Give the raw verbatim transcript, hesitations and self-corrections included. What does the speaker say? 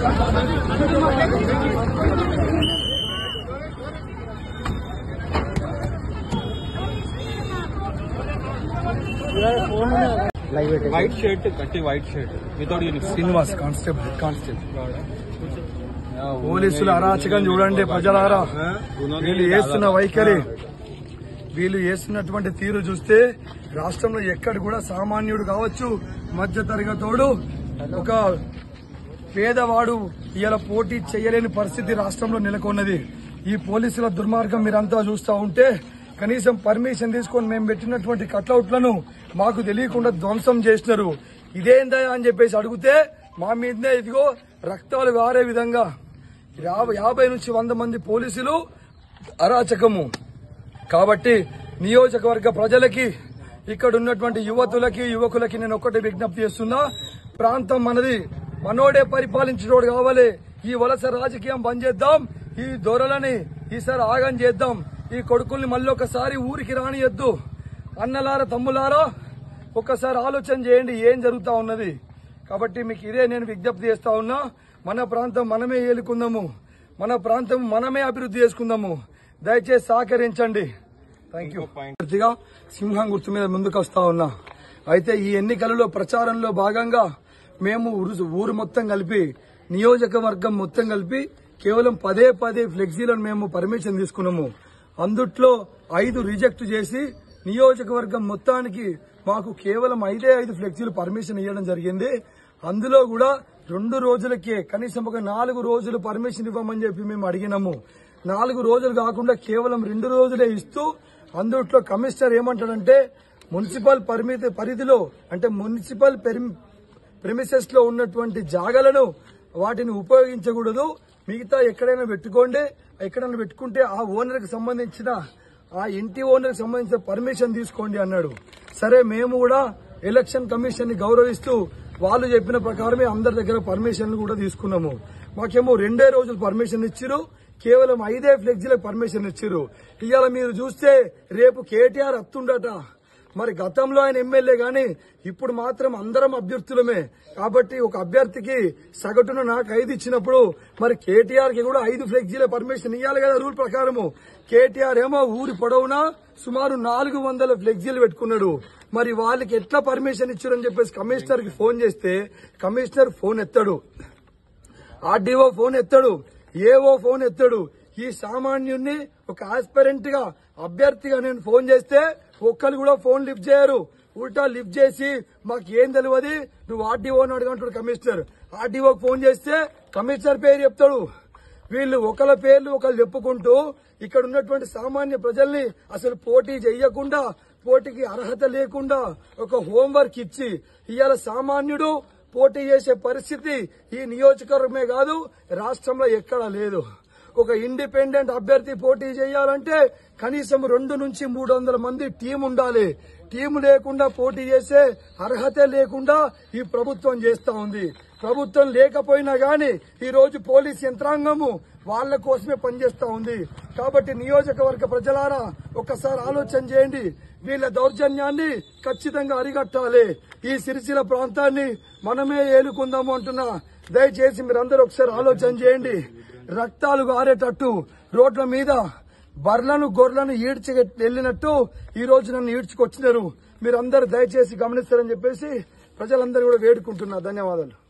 White shirt కట్టి white shirt without uniform Srinivas constable constable పోలీసుల అరాచకం చూడండి ప్రజలారా. వీళ్ళు చేస్తున్న వైఖరి, వీళ్ళు చేస్తున్నటువంటి తీరు చూస్తే రాష్ట్రంలో ఎక్కడ కూడా సామాన్యుడు కావచ్చు, మధ్య తరగతోడు, ఒక పేదవాడు ఇలా పోటీ చేయలేని పరిస్థితి రాష్ట్రంలో నెలకొన్నది. ఈ పోలీసుల దుర్మార్గం మీరంతా చూస్తూ ఉంటే కనీసం పర్మిషన్ తీసుకొని మేము పెట్టినటువంటి కట్అవుట్లను మాకు తెలియకుండా ధ్వంసం చేసినారు. ఇదేందా అని చెప్పేసి అడిగితే మా మీదనే ఇదిగో రక్తాలు వారే విధంగా యాభై నుంచి వంద మంది పోలీసులు అరాచకము. కాబట్టి నియోజకవర్గ ప్రజలకి, ఇక్కడ ఉన్నటువంటి యువతులకి యువకులకి నేను ఒక్కటే విజ్ఞప్తి చేస్తున్నా. ప్రాంతం మనది, మనోడే పరిపాలించినోడు కావాలి. ఈ వలస రాజకీయం బంద్ చేద్దాం. ఈ దొరలని ఈసారి ఆగం చేద్దాం. ఈ కొడుకుల్ని మళ్ళీ ఒకసారి ఊరికి రానియద్దు. అన్నలారా తమ్ములారా ఒక్కసారి ఆలోచన చేయండి ఏం జరుగుతా ఉన్నది. కాబట్టి మీకు ఇదే నేను విజ్ఞప్తి చేస్తా ఉన్నా. మన ప్రాంతం మనమే ఏలుకుందాము, మన ప్రాంతం మనమే అభివృద్ధి చేసుకుందాము. దయచేసి సహకరించండి. Thank you. పూర్తిగా సింహం గుర్తు మీద ముందుకు వస్తా ఉన్నా. అయితే ఈ ఎన్నికలలో ప్రచారంలో భాగంగా మేము ఊరు మొత్తం కలిపి, నియోజకవర్గం మొత్తం కలిపి కేవలం పదే పదే ఫ్లెక్సీలను మేము పర్మిషన్ తీసుకున్నాము. అందుట్లో ఐదు రిజెక్ట్ చేసి నియోజకవర్గం మొత్తానికి మాకు కేవలం ఐదే ఐదు ఫ్లెక్సీలు పర్మిషన్ ఇవ్వడం జరిగింది. అందులో కూడా రెండు రోజులకే కనీసం ఒక నాలుగు రోజులు పర్మిషన్ ఇవ్వమని చెప్పి మేము అడిగినాము. నాలుగు రోజులు కాకుండా కేవలం రెండు రోజులే ఇస్తూ, అందుట్లో కమిషనర్ ఏమంటాడంటే మున్సిపల్ పరిమితి పరిధిలో అంటే మున్సిపల్ ప్రెమిసెస్ లో ఉన్నటువంటి జాగాలను వాటిని ఉపయోగించకూడదు, మిగతా ఎక్కడైనా పెట్టుకోండి, ఎక్కడైనా పెట్టుకుంటే ఆ ఓనర్ కి సంబంధించిన ఆ ఇంటి ఓనర్ కి సంబంధించిన పర్మిషన్ తీసుకోండి అన్నాడు. సరే మేము కూడా ఎలక్షన్ కమిషన్ ని గౌరవిస్తూ వాళ్ళు చెప్పిన ప్రకారమే అందరి దగ్గర పర్మిషన్లు కూడా తీసుకున్నాము. మాకేమో రెండే రోజులు పర్మిషన్ ఇచ్చిరు, కేవలం ఐదే ఫ్లెక్సీలకు పర్మిషన్ ఇచ్చిరు. ఇవాళ మీరు చూస్తే రేపు కేటీఆర్ అత్తుండట. మరి గతంలో ఆయన ఎమ్మెల్యే గాని ఇప్పుడు మాత్రం అందరం అభ్యర్థులమే. కాబట్టి ఒక అభ్యర్థికి సగటున నాకు ఐదు ఇచ్చినప్పుడు మరి కేటీఆర్ కి కూడా ఐదు ఫ్లెక్సీల పర్మిషన్ ఇవ్వాలి కదా రూల్ ప్రకారము. కేటీఆర్ ఏమో ఊరి పొడవునా సుమారు నాలుగు వందల ఫ్లెక్సీలు పెట్టుకున్నాడు. మరి వాళ్ళకి ఎట్లా పర్మిషన్ ఇచ్చారని చెప్పేసి కమిషనర్ కి ఫోన్ చేస్తే కమిషనర్ ఫోన్ ఎత్తాడు, ఆర్డీఓ ఫోన్ ఎత్తాడు, ఏఓ ఫోన్ ఎత్తాడు. ఈ సామాన్యుణ్ణి ఒక ఆస్పిరెంట్ గా అభ్యర్థిగా నేను ఫోన్ చేస్తే ఒక్కరు కూడా ఫోన్ లిఫ్ట్ చేయరు. ఉల్టా లిఫ్ట్ చేసి మాకు ఏం తెలియదు, నువ్వు ఆర్డీఓని అడగంటాడు కమిషనర్. ఆర్డీఓకి ఫోన్ చేస్తే కమిషనర్ పేరు చెప్తాడు. వీళ్ళు ఒకళ్ళ పేర్లు ఒకళ్ళు చెప్పుకుంటూ ఇక్కడ ఉన్నటువంటి సామాన్య ప్రజల్ని అసలు పోటీ చేయకుండా, పోటీకి అర్హత లేకుండా ఒక హోంవర్క్ ఇచ్చి ఇవాళ సామాన్యుడు పోటీ చేసే పరిస్థితి ఈ నియోజకవర్గమే కాదు రాష్ట్రంలో ఎక్కడా లేదు. ఒక ఇండిపెండెంట్ అభ్యర్థి పోటీ చేయాలంటే కనీసం రెండు నుంచి మూడు వందల మంది టీం ఉండాలి. టీం లేకుండా పోటీ చేసే అర్హత లేకుండా ఈ ప్రభుత్వం చేస్తా ఉంది. ప్రభుత్వం లేకపోయినా గాని ఈ రోజు పోలీస్ యంత్రాంగము వాళ్ల కోసమే పనిచేస్తా ఉంది. కాబట్టి నియోజకవర్గ ప్రజలారా ఒక్కసారి ఆలోచన చేయండి. వీళ్ల దౌర్జన్యాన్ని ఖచ్చితంగా అరికట్టాలి. ఈ సిరిసిల్ల ప్రాంతాన్ని మనమే ఏలుకుందాము అంటున్నా. దయచేసి మీరందరూ ఒకసారి ఆలోచన చేయండి. రక్తాలు గారేటట్టు రోడ్ల మీద బర్లను గొర్రెలను ఈడ్చి వెళ్లినట్టు ఈ రోజు నన్ను ఈడ్చుకొచ్చినారు. మీరందరూ దయచేసి గమనిస్తారని చెప్పేసి ప్రజలందరూ కూడా వేడుకుంటున్నా. ధన్యవాదాలు.